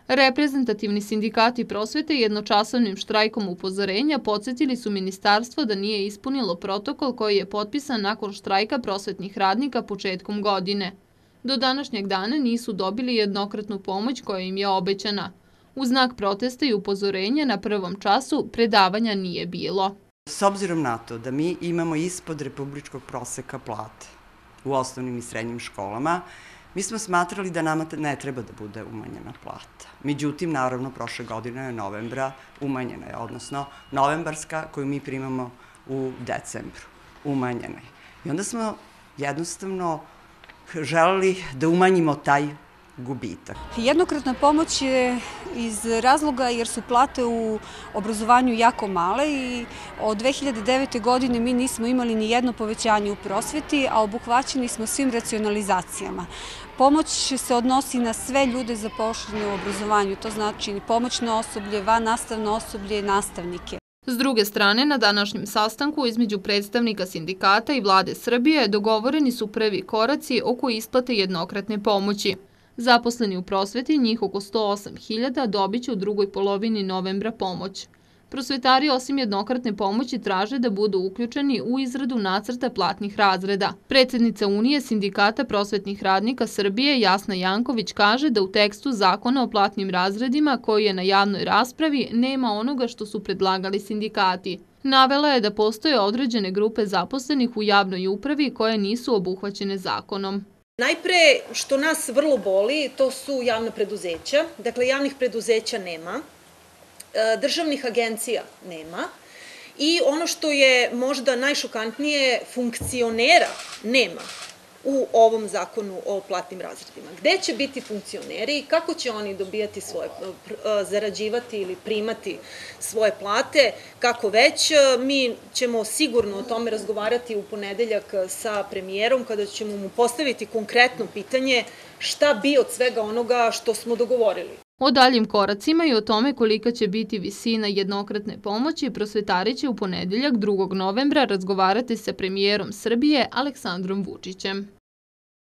Reprezentativni sindikati prosvete jednočasovnim štrajkom upozorenja podsjetili su ministarstvo da nije ispunilo protokol koji je potpisan nakon štrajka prosvetnih radnika početkom godine. Do današnjeg dana nisu dobili jednokratnu pomoć koja im je obećana. U znak protesta i upozorenja na prvom času predavanja nije bilo. S obzirom na to da mi imamo ispod republičkog proseka plate u osnovnim i srednjim školama, mi smo smatrali da nama ne treba da bude umanjena plata. Međutim, naravno, prošle godine je novembra umanjena je, odnosno novembarska koju mi primamo u decembru, umanjena je. I onda smo jednostavno želeli da umanjimo taj gubitak. Jednokratna pomoć je iz razloga jer su plate u obrazovanju jako male i od 2009. godine mi nismo imali ni jedno povećanje u prosveti, a obuhvaćeni smo svim racionalizacijama. Pomoć se odnosi na sve ljude zaposlene u obrazovanju, to znači pomoćno osoblje, vannastavno osoblje i nastavnike. S druge strane, na današnjem sastanku između predstavnika sindikata i vlade Srbije dogovoreni su prvi koraci oko isplate jednokratne pomoći. Zaposleni u prosveti, njih oko 108.000, dobit će u drugoj polovini novembra pomoć. Prosvetari osim jednokratne pomoći traže da budu uključeni u izradu nacrta platnih razreda. Predsjednica Unije sindikata prosvetnih radnika Srbije Jasna Janković kaže da u tekstu zakona o platnim razredima koji je na javnoj raspravi nema onoga što su predlagali sindikati. Navela je da postoje određene grupe zaposlenih u javnoj upravi koje nisu obuhvaćene zakonom. Najpre, što nas vrlo boli, to su javna preduzeća. Dakle, javnih preduzeća nema, državnih agencija nema i ono što je možda najšokantnije, funkcionera nema u ovom zakonu o platnim razredima. Gde će biti funkcioneri i kako će oni dobijati svoje, zarađivati ili primati svoje plate, kako već. Mi ćemo sigurno o tome razgovarati u ponedeljak sa premijerom kada ćemo mu postaviti konkretno pitanje šta bi od svega onoga što smo dogovorili. O daljim koracima i o tome kolika će biti visina jednokratne pomoći, prosvetari će u ponedeljak 2. novembra razgovarati sa premijerom Srbije Aleksandrom Vučićem.